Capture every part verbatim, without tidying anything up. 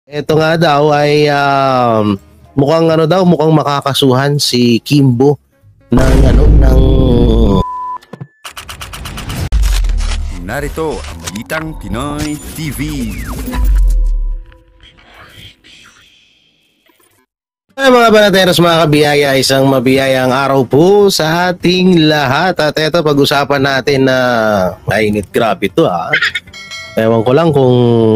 Ito nga daw ay um, mukhang ano daw, mukhang makakasuhan si Kimbo ng ano ng Narito ang Balitang Pinoy T V. Ay, mga banateros, mga kabiyaya, isang mabiyayang araw po sa ating lahat. At ito, pag-usapan natin na mainit, grabe ito ha. Ewan ko lang kung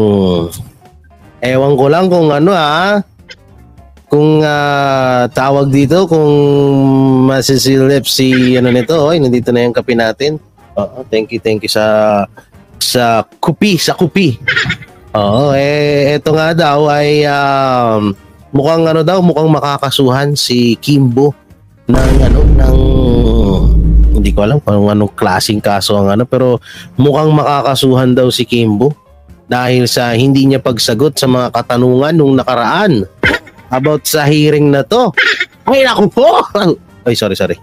ewan ko lang kung ano ha, kung uh, tawag dito, kung masisilip si ano nito. Oy, nandito na yung kape natin. Oo, thank you, thank you sa sa kupi, sa kupi. Oo, eh ito nga daw ay um, mukhang ano daw, mukhang makakasuhan si Kimbo ng ano ng hindi ko alam kung anong klaseng kaso ang ano, pero mukhang makakasuhan daw si Kimbo dahil sa hindi niya pagsagot sa mga katanungan nung nakaraan about sa hearing na to. Ay naku po. Ay sorry sorry.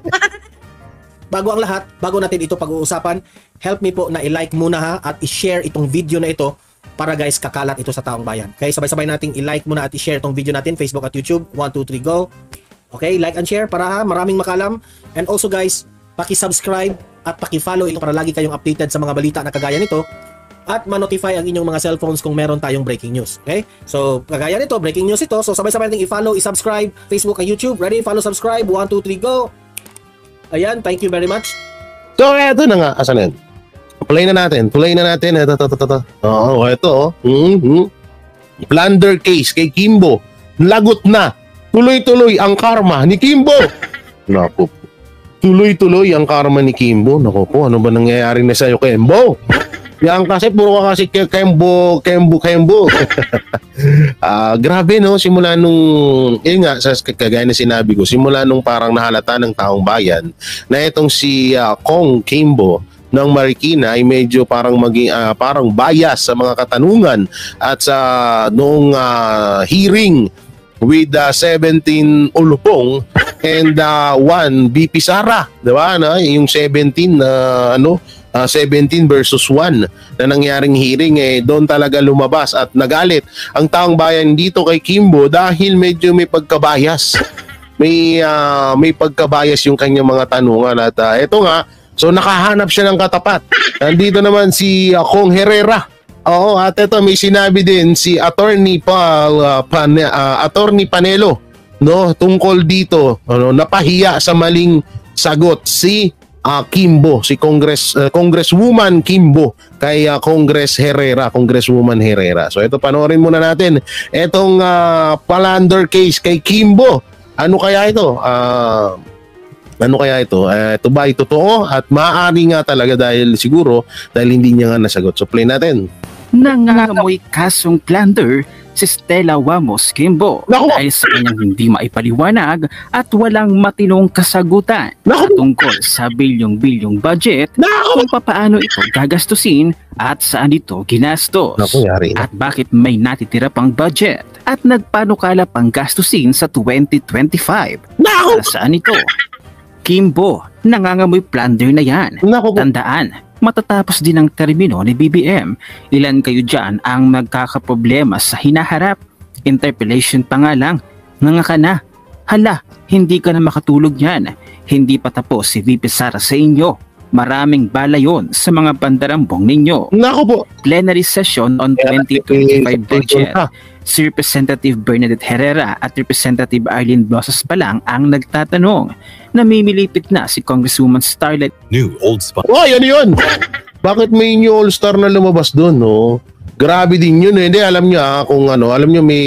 Bago ang lahat, bago natin ito pag-uusapan, help me po na i-like muna ha at i-share itong video na ito para guys kakalat ito sa taong bayan. Okay, sabay-sabay nating i-like muna at i-share itong video natin, Facebook at YouTube. one, two, three, go! Okay, like and share para ha, maraming makalam. And also guys, paki-subscribe at paki-follow ito para lagi kayong updated sa mga balita na kagaya nito at ma-notify ang inyong mga cellphones kung meron tayong breaking news. Okay? So, kagaya nito, breaking news ito. So, sabay-sabay nating i-follow, i-subscribe, Facebook at YouTube. Ready? Follow, subscribe. one, two, three, go! Ayan, thank you very much. So, eto na nga. Asan yan? Play na natin. Play na natin. Ito, ito, ito, ito. Oo, ito. Oh. Mm-hmm. Plunder case kay Kimbo. Lagot na. Tuloy-tuloy ang karma ni Kimbo. Naku po. Tuloy-tuloy ang karma ni Kimbo. Naku po, ano ba nangyayari na sa'yo, Kimbo? Yan kasi, puro ka kasi Kimbo, Kimbo, Kimbo. uh, grabe no, simula nung, yun nga, sa kagaya na sinabi ko, simula nung parang nahalata ng taong bayan na itong si uh, Kong Kimbo ng Marikina ay medyo parang maging uh, parang bias sa mga katanungan at sa noong uh, hearing with uh, seventeen Ulupong and uh, one B P Sara, di ba? Na yung seventeen na uh, ano uh, seventeen versus one na nangyaring hearing, eh doon talaga lumabas at nagalit ang taong bayan dito kay Kimbo dahil medyo may pagkabayas. May uh, may pagkabayas yung kanyang mga tanungan at uh, ito nga. So nakahanap siya ng katapat. Nandito naman si uh, Kong Herrera. Oo, at ito may sinabi din si Attorney Paul uh, Pan, uh, Attorney Panelo, no, tungkol dito, ano, napahiya sa maling sagot si uh, Kimbo, si Congress uh, Congresswoman Kimbo kay uh, Congress Herrera, Congresswoman Herrera. So ito, panoorin muna natin etong uh, Palander case kay Kimbo. Ano kaya ito? Ah uh, Ano kaya ito? Uh, ito ba ay totoo? At maaari nga talaga dahil siguro dahil hindi niya nga nasagot. So play natin. Nangangamoy kasong plunder si Stella Wamos Kimbo Naku! dahil sa kanyang hindi maipaliwanag at walang matinong kasagutan Naku! tungkol sa bilyong-bilyong budget Naku! kung papaano ito gagastusin at saan ito ginastos. Naku, yari na. At bakit may natitira pang budget at nagpanukala pang gastusin sa twenty twenty-five. Naku! Para saan ito? Kimbo, nangangamoy plunder na yan. Naku. Tandaan, matatapos din ang termino ni B B M. Ilan kayo dyan ang magkakaproblema sa hinaharap? Interpellation pa nga lang. Nangaka na. Hala, hindi ka na makatulog yan. Hindi pa tapos si V P Sara sa inyo. Maraming bala yon sa mga bandarambong ninyo. Naku po. Plenary session on twenty twenty-five budget. Si Representative Bernadette Herrera at Representative Arlene Blosas pa lang ang nagtatanong. Namimilipit na si Congresswoman Starlet. New old spot. Oh, yan yun. Bakit may new all-star na lumabas doon, no? Grabe din yun eh. Hindi, alam nyo ah, kung ano, alam nyo may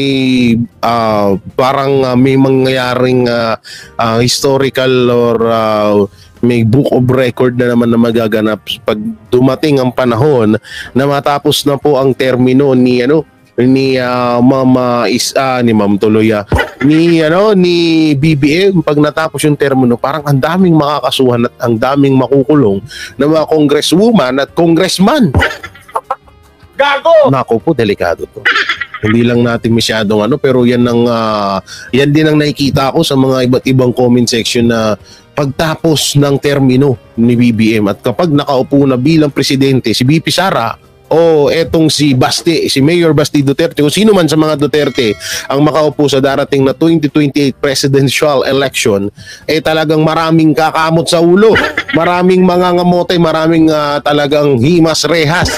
uh, parang uh, may mangyayaring uh, uh, historical or uh, may book of record na naman na magaganap pag dumating ang panahon na matapos na po ang termino ni ano ni uh, Mama Isa, ni Ma'am Tuloya, ni ano ni B B M. Pag natapos yung termino, parang ang daming makakasuhan at ang daming makukulong na mga congresswoman at congressman. Gago! Nako po, delikado to. Hindi lang natin masyadong ano, pero yan ang uh, yan din ang nakikita ko sa mga iba't ibang comment section na pagtapos ng termino ni B B M at kapag nakaupo na bilang presidente si B P Sara, o etong si Basti, si Mayor Basti Duterte, o sino man sa mga Duterte ang makaupo sa darating na twenty twenty-eight presidential election, eh talagang maraming kakamot sa ulo, maraming mga ngamote, maraming uh, talagang himas rehas.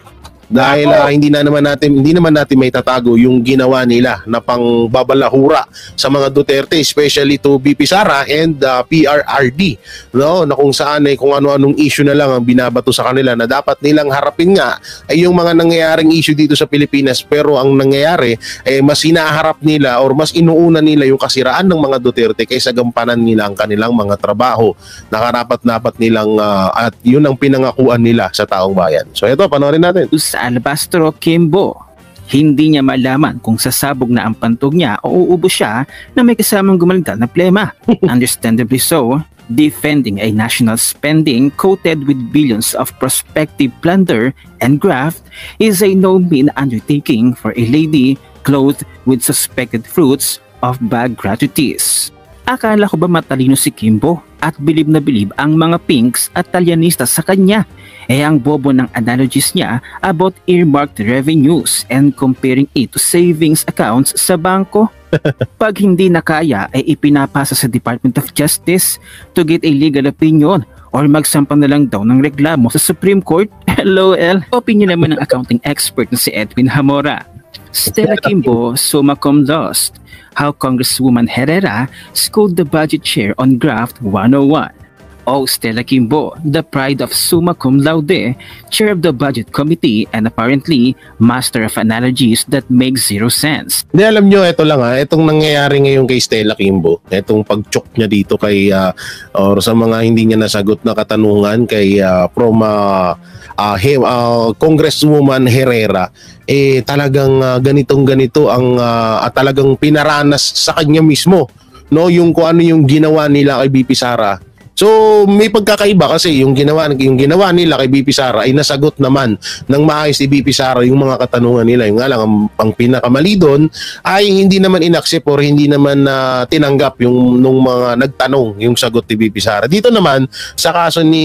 Dahil uh, hindi na naman natin hindi naman natin may tatago yung ginawa nila na pangbabalahura sa mga Duterte, especially to B P Sara and uh, P R R D, no, na kung saan ay kung ano-anong issue na lang ang binabato sa kanila na dapat nilang harapin nga ay yung mga nangyayaring issue dito sa Pilipinas, pero ang nangyayari ay eh, mas hinaharap nila or mas inuuna nila yung kasiraan ng mga Duterte kaysa gampanan nila ang kanilang mga trabaho na karapat-dapat nilang uh, at yun ang pinangakuan nila sa taong bayan. So ito, panoorin natin. Sa Alabastro, Kimbo, hindi niya malaman kung sasabog na ang pantog niya o uubo siya na may kasamang gumalgal na plema. Understandably so, defending a national spending coated with billions of prospective plunder and graft is a no-mean undertaking for a lady clothed with suspected fruits of bad gratuities. Akala ko ba matalino si Kimbo at bilib na bilib ang mga pinks at talyanista sa kanya? Eh ang bobo ng analogies niya about earmarked revenues and comparing it to savings accounts sa bangko. Pag hindi na kaya ay ipinapasa sa Department of Justice to get a legal opinion or magsampa na lang daw ng reklamo sa Supreme Court. LOL. Opinion naman ng accounting expert na si Edwin Hamora. Stella Kimbo, summa cum laude. How Congresswoman Herrera schooled the budget chair on Graft one oh one. Oh, Stella Kimbo, the pride of summa cum laude, chair of the budget committee and apparently master of analogies that make zero sense. Hindi, alam nyo, ito lang ha, itong nangyayari ngayon kay Stella Kimbo, itong pag-chok niya dito kay uh, or sa mga hindi niya nasagot na katanungan kay uh, from uh, uh, he, uh, Congresswoman Herrera, eh talagang uh, ganitong ganito ang uh, at talagang pinaranas sa kanya mismo, no, yung kung ano yung ginawa nila kay B P Sara. So may pagkakaiba kasi yung ginawa yung ginawa nila kay B P Sara ay nasagot naman ng maayos ni B P Sara yung mga katanungan nila. Yung nga lang ang, ang pinakamali doon ay hindi naman inaccept or hindi naman uh, tinanggap yung nung mga nagtanong yung sagot ni B P Sara. Dito naman sa kaso ni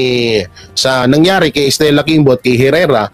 sa nangyari kay Stella Kimbo at kay Herrera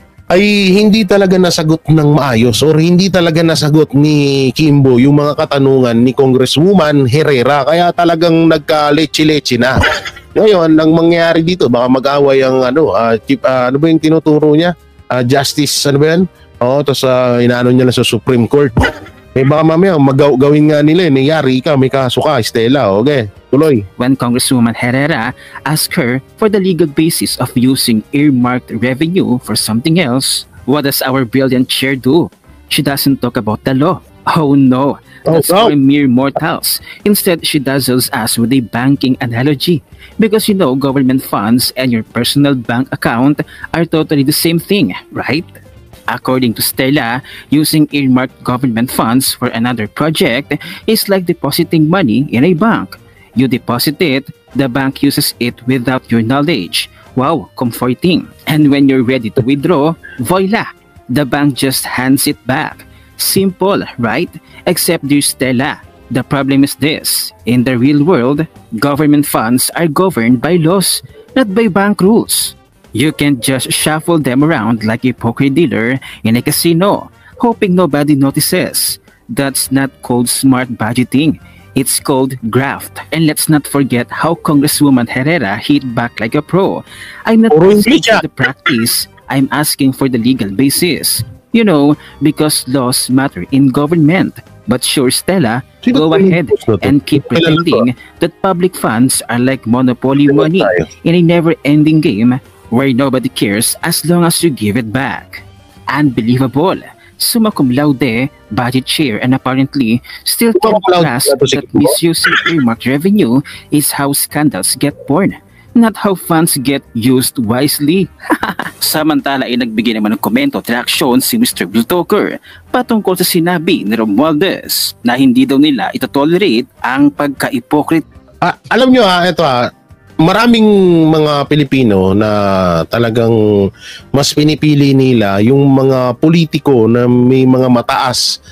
ay hindi talaga nasagot ng maayos or hindi talaga nasagot ni Kimbo yung mga katanungan ni Congresswoman Herrera, kaya talagang nagka-leche-leche na. Ngayon, ang mangyayari dito, baka mag-away ang ano, uh, keep, uh, ano ba yung tinuturo niya? Uh, justice, ano ba yan? Oo, tapos uh, inaano niya lang sa Supreme Court. Eh baka mamaya mag-gawin nga nila, nangyari ka, may kaso ka, Stella, okay? Tuloy. When Congresswoman Herrera asked her for the legal basis of using earmarked revenue for something else, what does our brilliant chair do? She doesn't talk about the law. Oh no, that's oh, no. for mere mortals. Instead, she dazzles us with a banking analogy. Because you know, government funds and your personal bank account are totally the same thing, right? According to Stella, using earmarked government funds for another project is like depositing money in a bank. You deposit it, the bank uses it without your knowledge. Wow, comforting. And when you're ready to withdraw, voila, the bank just hands it back. Simple, right? Except, dear Stella, the problem is this. In the real world, government funds are governed by laws, not by bank rules. You can't just shuffle them around like a poker dealer in a casino, hoping nobody notices. That's not called smart budgeting. It's called graft. And let's not forget how Congresswoman Herrera hit back like a pro. I'm not asking for the practice, I'm asking for the legal basis. You know, because laws matter in government. But sure, Stella, go ahead and keep pretending that public funds are like monopoly money in a never-ending game where nobody cares as long as you give it back. Unbelievable. Summa cum laude, budget chair, and apparently still can't grasp that misusing earmarked revenue is how scandals get born, not how funds get used wisely. Samantala ay nagbigay naman ng komento at reaksyon si Mister Blue-Talker patungkol sa sinabi ni Romualdez na hindi daw nila itotolerate ang pagka-hypocrite. Ah, alam nyo ha, ito ha, maraming mga Pilipino na talagang mas pinipili nila yung mga politiko na may mga mataas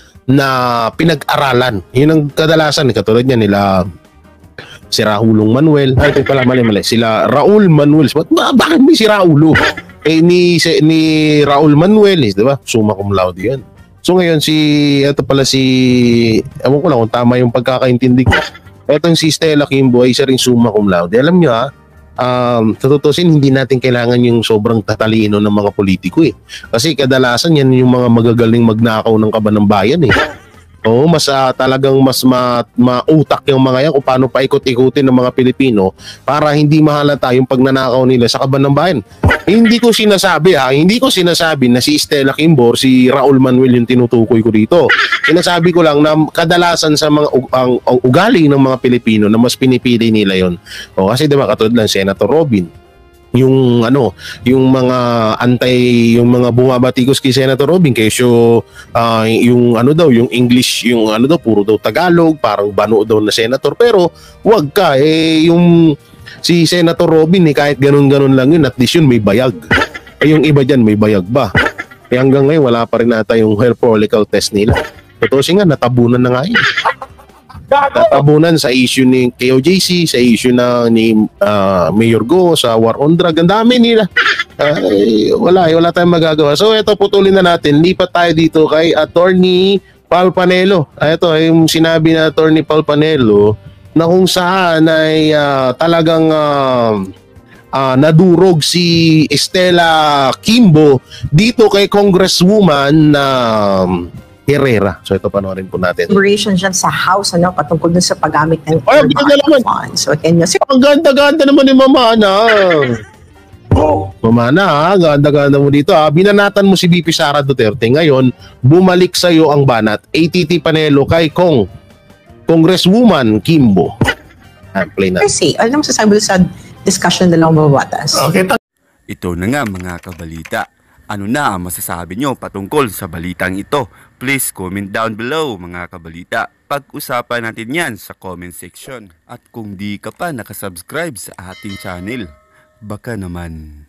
na pinag-aralan. Yun ang kadalasan, katulad niya nila si Raulong Manuel. Ay, ito pala, mali-mali. Sila Raul Manuel. Ba- bakit may si Raulo? Eh, ni, si, ni Raul Manuel, eh, di ba? Summa cum laude yan. So ngayon si, ito pala si, ewan ko lang kung tama yung pagkakaintindi ko. Etong si Stella Kimbo ay isa ring summa cum laude. Alam nyo ha, um, tutusin, hindi natin kailangan yung sobrang tatalino ng mga politiko eh. Kasi kadalasan yan yung mga magagaling magnakaw ng kaban ng bayan eh. Oo, mas uh, talagang mas ma, mautak yung mga yan kung paano paikot-ikutin ng mga Pilipino para hindi mahalata yung pagnanakaw nila sa kaban ng bayan. Hindi ko sinasabi ha, hindi ko sinasabi na si Stella Kimbo or si Raul Manuel yung tinutukoy ko dito. Sinasabi ko lang na kadalasan sa mga uh, ang, ang ugali ng mga Pilipino na mas pinipili nila yon. O kasi diba katulad lang Senator Robin, yung ano, yung mga antay, yung mga bumabatikos kay Senator Robin kesyo uh, yung ano daw, yung English, yung ano daw, puro daw Tagalog, parang bano daw na senator. Pero wag ka, eh, yung si Senator Robin, eh, kahit ganun-ganun lang yun, at least yun may bayag. Eh, yung iba dyan, may bayag ba? Eh, hanggang ngayon, wala pa rin nata yung hair follicle test nila. Totoo nga, natabunan na nga yun. Natabunan sa issue ni K O J C, sa issue na ni uh, Mayor Go, sa war on drug. Ang dami nila. Uh, wala, wala tayong magagawa. So, ito, putulin na natin. Lipat tayo dito kay Attorney Paul Panelo. Ito, yung sinabi na Attorney Paul Panelo na kung saan ay uh, talagang uh, uh, nadurog si Stella Kimbo dito kay Congresswoman na uh, Herrera. So ito panoorin po natin. Deliberation dyan sa House, ano, patungkol dun sa paggamit ng Ay, ang ganda naman. funds. So, can you... Ang ganda-ganda naman ni Mama Ana. Oh. Mama Ana, ha? Ganda-ganda mo dito. Ha? Binanatan mo si B P Sara Duterte. Ngayon, bumalik sa iyo ang banat. A T T Panelo kay Kong. Congresswoman Kimbo. Ah, play na. Kasi, alam mo sasabi sa discussion na lang mababatas. Okay, Ito na nga mga kabalita. Ano na ang masasabi nyo patungkol sa balitang ito? Please comment down below mga kabalita. Pag-usapan natin yan sa comment section. At kung di ka pa nakasubscribe sa ating channel, baka naman